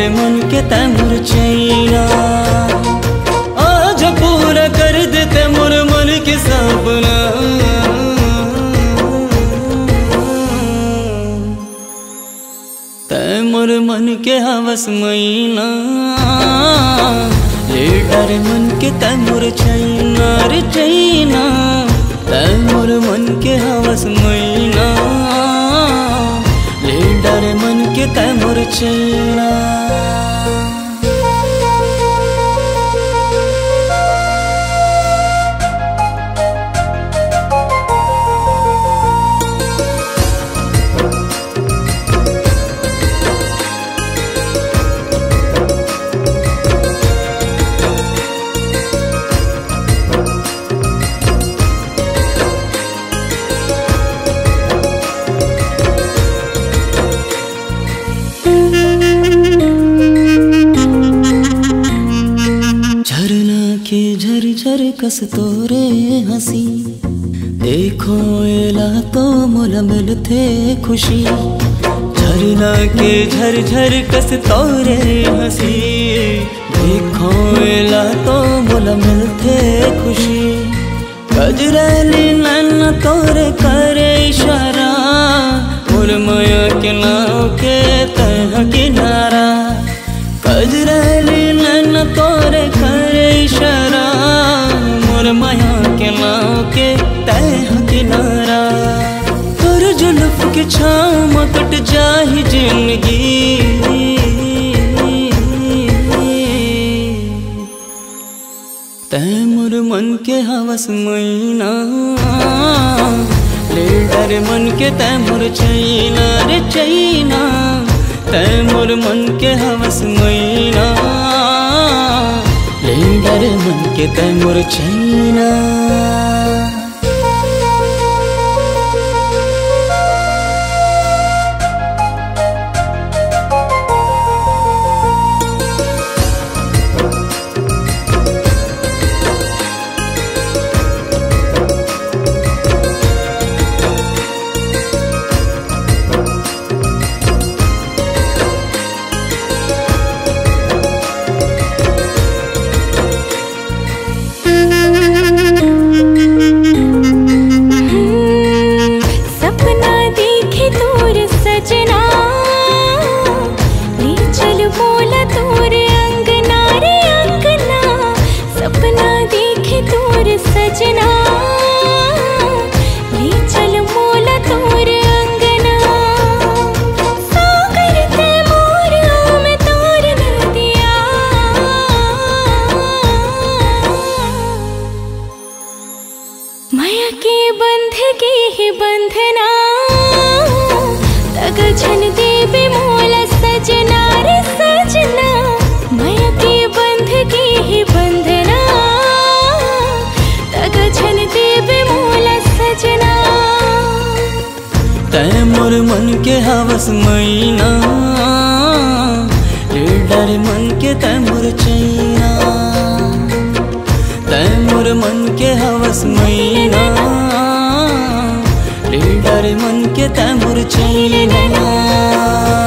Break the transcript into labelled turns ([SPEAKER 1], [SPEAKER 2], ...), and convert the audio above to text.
[SPEAKER 1] डर मन के तैमुर चैना। आज पूरा कर देते मोर मन के सपना। तैमुर मन के हवस मैना, ले डर मन के तैमुर चैना रे चैना। तैमुर मन के हवस मैना, ले डर मन के तैमुर चैना। झर कस तोरे हंसी, देखो एला तो मोला मिलथे खुशी। झरना के झर झर कस तोरे हंसी, देखो एला तो मोला मिलथे खुशी। गजरैली नैना तोरे करे इशारा, मोर माया के नाव के तह किनारा। गजरैली नैना तोरे करे इशारा, मोर माया के नाव के तह किनारा। तोर जुल्फ के छाँव में कट जाही जिंदगी। तैमुर मन के हवस मैना, ले डर मन के तैमुर चैना रे चैना। तैमुर मन के हवस मैना, ले डर मन के तैमुर चैना।
[SPEAKER 2] माया के बंध के ही बंधना, तग झन देवे मोला सजना रे सजना। माया के बंध के ही बंधना, तग झन देवे मोला सजना।
[SPEAKER 1] तैमुर मन के हवस मैना, ले डर मन के तैमुर चैना। तैमुर मन के हवस मैना, ले डर मन के तैमुर चैना।